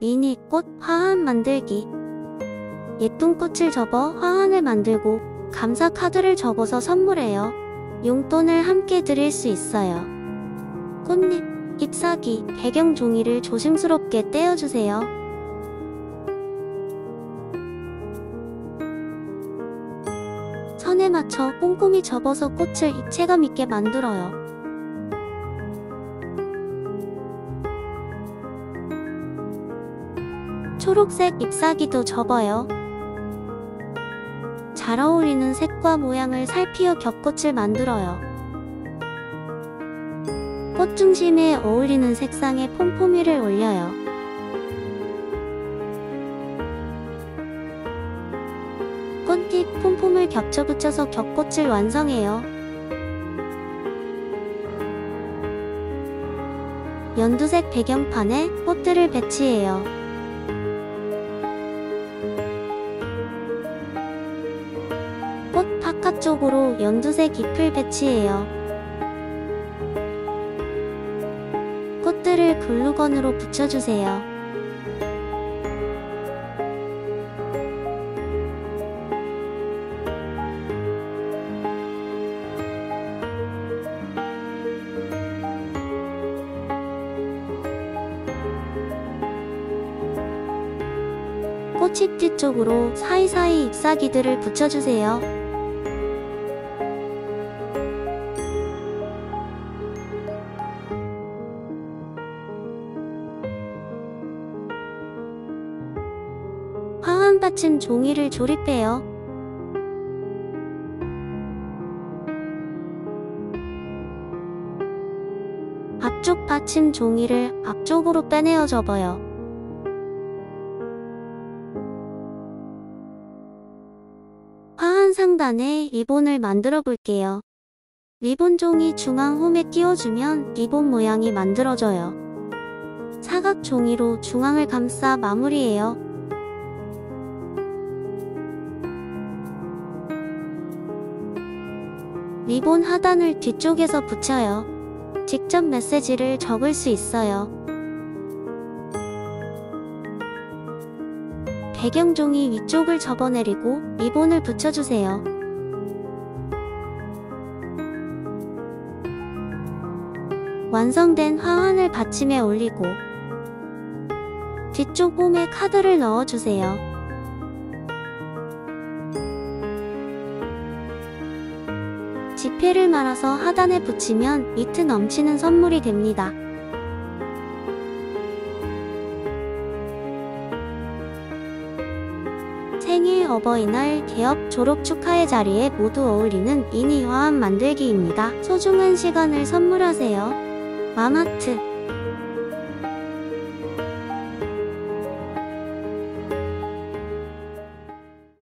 미니 꽃 화환 만들기. 예쁜 꽃을 접어 화환을 만들고 감사 카드를 접어서 선물해요. 용돈을 함께 드릴 수 있어요. 꽃잎, 잎사귀, 배경 종이를 조심스럽게 떼어주세요. 선에 맞춰 꼼꼼히 접어서 꽃을 입체감 있게 만들어요. 초록색 잎사귀도 접어요. 잘 어울리는 색과 모양을 살피어 겹꽃을 만들어요. 꽃 중심에 어울리는 색상의 폼포미를 올려요. 꽃잎 폼폼을 겹쳐 붙여서 겹꽃을 완성해요. 연두색 배경판에 꽃들을 배치해요. 꽃 바깥쪽으로 연두색 잎을 배치해요. 꽃들을 글루건으로 붙여주세요. 꽃잎 뒤쪽으로 사이사이 잎사귀들을 붙여주세요. 화환 받침 종이를 조립해요. 앞쪽 받침 종이를 앞쪽으로 빼내어 접어요. 화환 상단에 리본을 만들어 볼게요. 리본 종이 중앙 홈에 끼워주면 리본 모양이 만들어져요. 사각 종이로 중앙을 감싸 마무리해요. 리본 하단을 뒤쪽에서 붙여요. 직접 메시지를 적을 수 있어요. 배경 종이 위쪽을 접어내리고 리본을 붙여주세요. 완성된 화환을 받침에 올리고 뒤쪽 홈에 카드를 넣어주세요. 지폐를 말아서 하단에 붙이면 위트 넘치는 선물이 됩니다. 생일, 어버이날, 개업, 졸업 축하의 자리에 모두 어울리는 미니 화환 만들기입니다. 소중한 시간을 선물하세요. 맘하트.